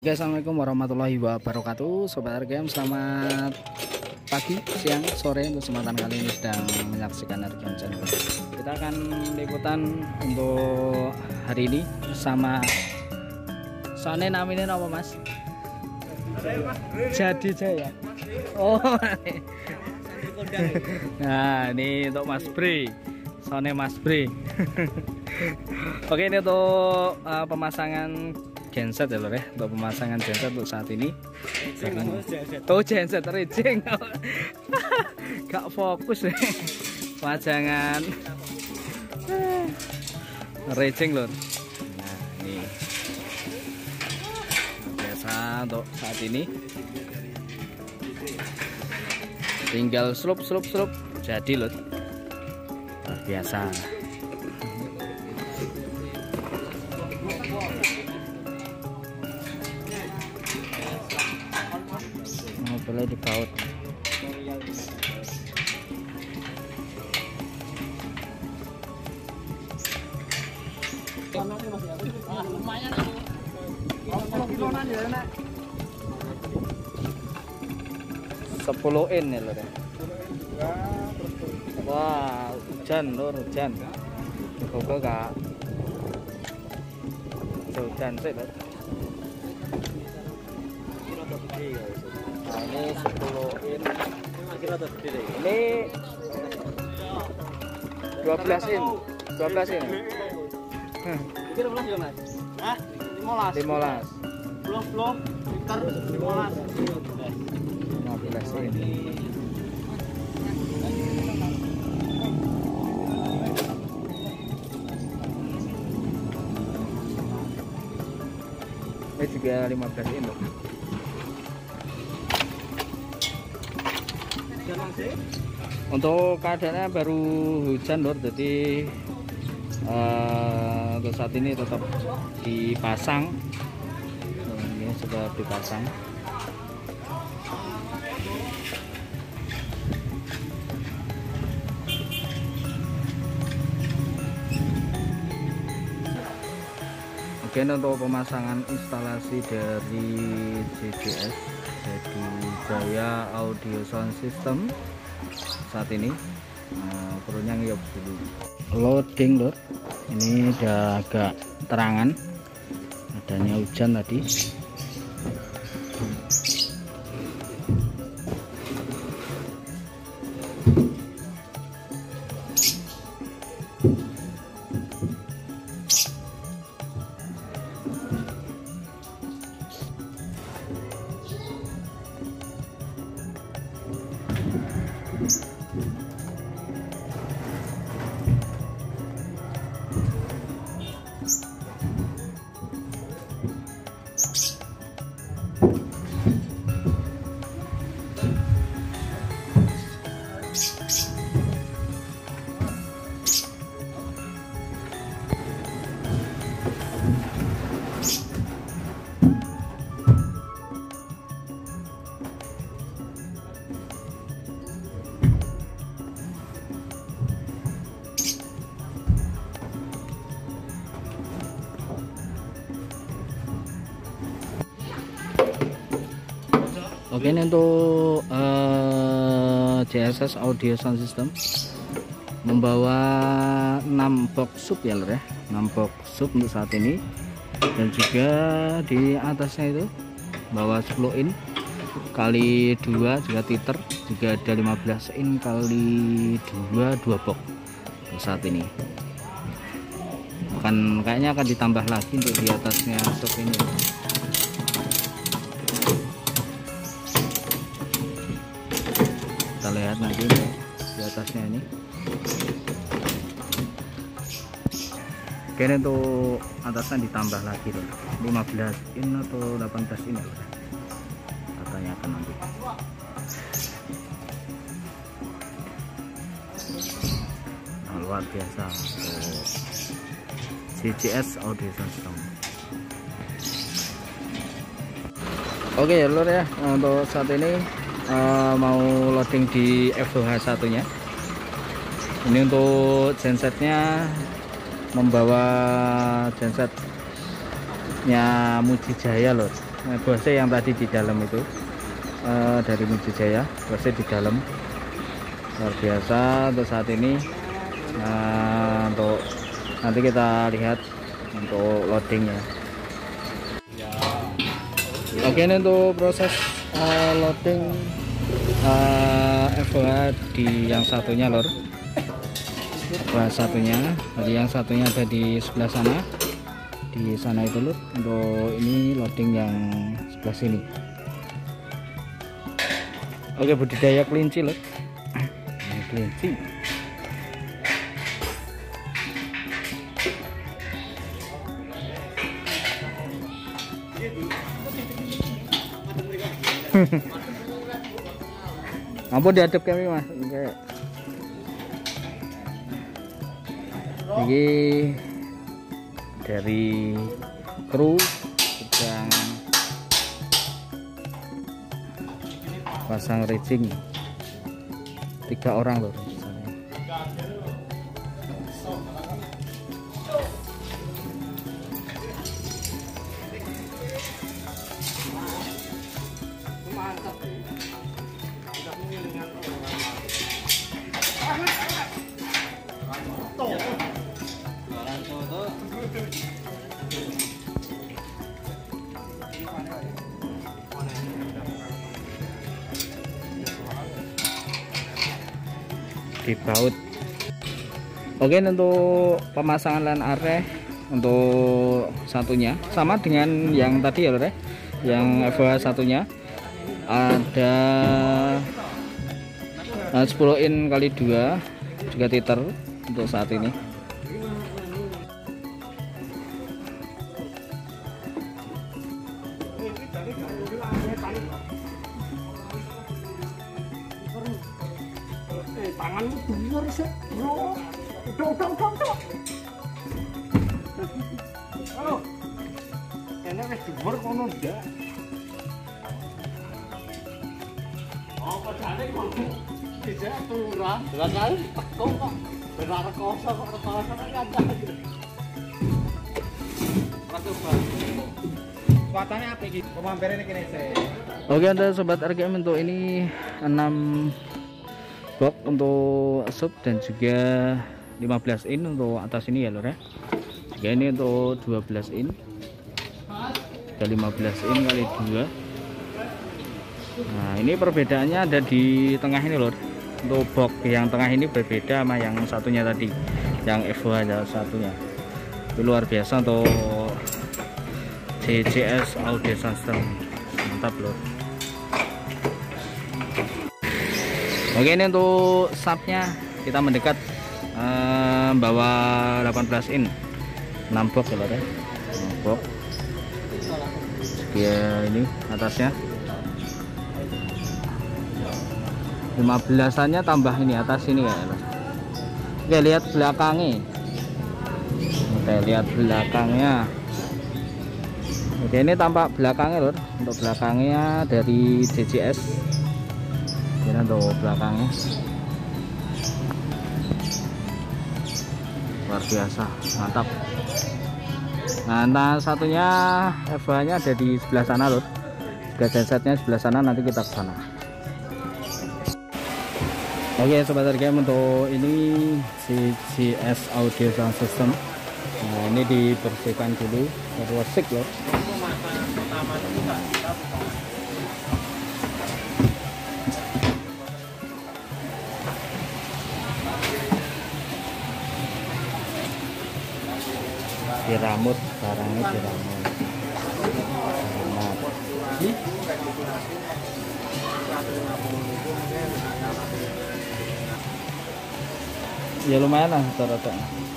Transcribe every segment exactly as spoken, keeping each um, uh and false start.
Guys, assalamualaikum warahmatullahi wabarakatuh. Sobat Argem, selamat pagi, siang, sore untuk kesempatan kali ini sedang menyaksikan Argem Channel. Kita akan liputan untuk hari ini sama soalnya namanya apa mas? Jadi Jaya. Oh, nah ini untuk Mas Bre, soalnya Mas Bre. Oke, ini untuk uh, pemasangan genset ya lor ya, untuk pemasangan genset untuk saat ini. Oh genset rejing, gak fokus nih, pajangan rejing lor. Nah ini biasa untuk saat ini, tinggal slup slup slup jadi lor, biasa. Boleh dibaut. sepuluh in ya lor. Wah, hujan lor, hujan. Kok gak hujan sih lor. Nah, ini sepuluh in, ini dua belas in, dua belas in. lima belas. lima belas in. Ini juga lima belas in loh. Untuk keadaannya baru hujan lor, jadi uh, untuk saat ini tetap dipasang. Ini sudah dipasang. Oke, untuk pemasangan instalasi dari J J S, jadi Jaya Audio Sound System saat ini uh, perlunya ngiyop dulu loading lor. Ini udah agak terangan, adanya hujan tadi. Oke, ini untuk uh, J S S Audio Sound System membawa enam box sub ya lor ya, enam box sub untuk saat ini, dan juga di atasnya itu bawa sepuluh in kali dua juga titer, juga ada lima belas in kali dua dua box untuk saat ini. Akan kayaknya akan ditambah lagi untuk di atasnya sub ini. Kita lihat nanti di atasnya ini. Oke, untuk atasnya ditambah lagi loh, lima belas in atau delapan belas in ya, katanya akan nanti. Nah, luar biasa untuk J J S Audio System. Oke ya lor ya, untuk saat ini Uh, mau loading di F O H satu-nya. Ini untuk gensetnya membawa gensetnya Mujijaya loh. Nah, bosnya yang tadi di dalam itu uh, dari Midojaya, bosnya di dalam. Luar biasa untuk saat ini. Nah, untuk nanti kita lihat untuk loadingnya. Oke, ini untuk proses uh, loading uh, F W H di yang satunya lor. F W H satunya, jadi yang satunya ada di sebelah sana. Di sana itu lur, untuk ini loading yang sebelah sini. Oke, budidaya kelinci lur. Kelinci. Ampun diadep kami mas. Ini dari kru sedang pasang rigging tiga orang loh. Dibaut. Oke, untuk pemasangan LAN array untuk satunya sama dengan yang tadi ya lor ya, yang F W H satunya ada sepuluh in kali dua juga titer untuk saat ini. Tanganmu dhuwur sik, bro. Udah, udah, udah, udah. Halo. Enak wis dhuwur kono ndak? Apa jane kok bisa turun? Lah kali teko kok. Benar rekoso kok rekoso kan kancah. Ratu banget. Kuatannya apa iki? Pemampirane kene sih. Oke, untuk sobat R G M, untuk ini enam box untuk sub dan juga lima belas in untuk atas ini ya lor ya. Juga ini untuk dua belas in dan lima belas in kali dua. Nah, ini perbedaannya ada di tengah ini lor. Untuk box yang tengah ini berbeda sama yang satunya tadi, yang F W H satunya. Itu luar biasa untuk J C S Audio System, mantap lor. Oke, ini untuk subnya kita mendekat eh, bawa delapan belas in enam box ya lor ya, enam box ya. Ini atasnya lima belasannya tambah ini atas ini ya lor. Oke, lihat belakangnya, oke lihat belakangnya. Oke, ini tampak belakangnya lor, untuk belakangnya dari J C S. Ini untuk belakangnya luar biasa, mantap. Nah, nah satunya F W H nya ada di sebelah sana loh, juga gensetnya sebelah sana, nanti kita ke sana. Oke sobat R G M, untuk ini J C S Audio Sound System. Nah, ini dibersihkan dulu, resik loh. Diramut, barangnya diramut. Ya lumayan lah rata-rata.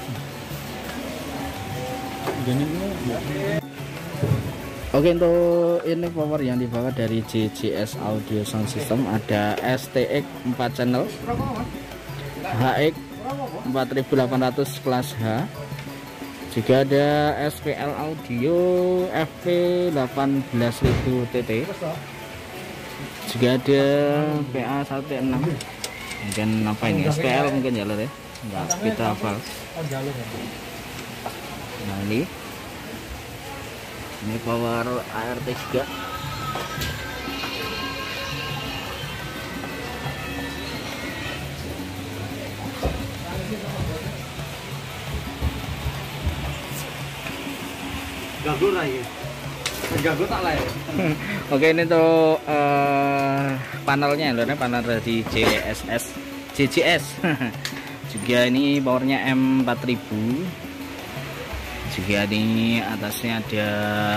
Oke, untuk ini power yang dibawa dari J C S Audio Sound System ada S T X empat channel, H X empat ribu delapan ratus kelas H, juga ada S P L Audio F P delapan belas ribu T T, juga ada P A satu enam, mungkin apa ini S P L mungkin ya lor ya, enggak kita hafal. Nah, ini Ini power A R T juga. Ganggu lagi. Ganggu tak lah ya. Oke, ini tuh uh, panelnya lho, panel dari J S S J J S. Juga ini powernya M empat ribu. Juga ini atasnya ada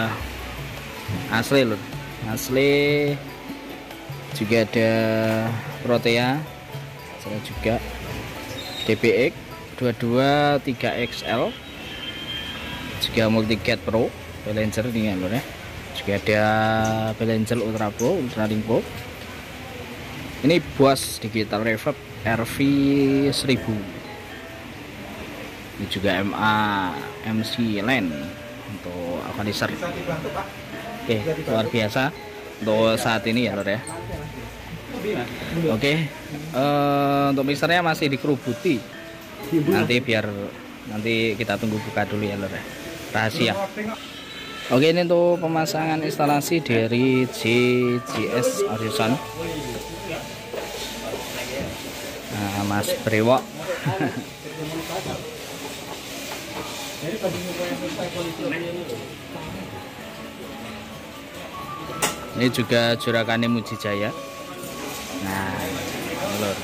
asli lho. Asli juga ada Protea. Saya juga D B X dua dua tiga X L. Juga Multicat Pro Balancer ini lho ya. Juga ada Balancer Ultra Pro, Ultra Limbo. Ini Boss Digital Reverb R V seribu. Ini juga M A M C Line untuk Avancer. Oke, luar biasa untuk saat ini ya lor ya. Oke, uh, untuk mixernya masih dikerubuti. Nanti biar nanti kita tunggu buka dulu ya lor ya. Rahasia. Oke, ini untuk pemasangan instalasi dari J J S Audio Sound. Nah, Mas Brewok. Ini juga Juragan Mujijaya. Nah, ini lor.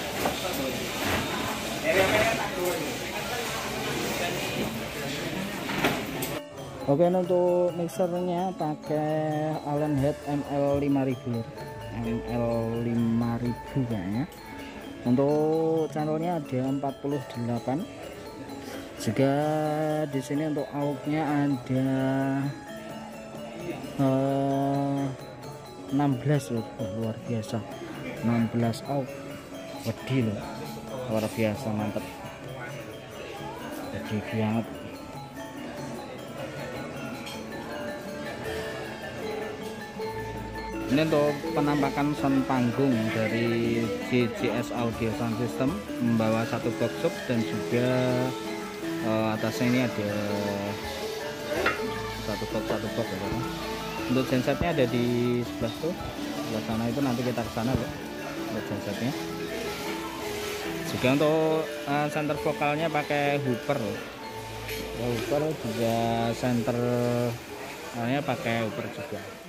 Oke, untuk mixernya pakai Allen Head M L lima ribu. M L lima ribu kayaknya. Untuk channelnya ada empat puluh delapan. Juga di sini untuk aux-nya ada uh, enam belas loh, luar biasa. enam belas aux. Wedi loh. Luar biasa, mantap. Jadi banget. Ini untuk penampakan sound panggung dari J J S Audio Sound System, membawa satu box sub dan juga uh, atasnya ini ada satu box satu box ya. Untuk gensetnya ada di sebelah tuh, sebelah sana itu, nanti kita ke sana loh untuk gensetnya. Juga untuk uh, center vokalnya pakai hooper loh. Ya, hooper juga center nya pakai hooper juga.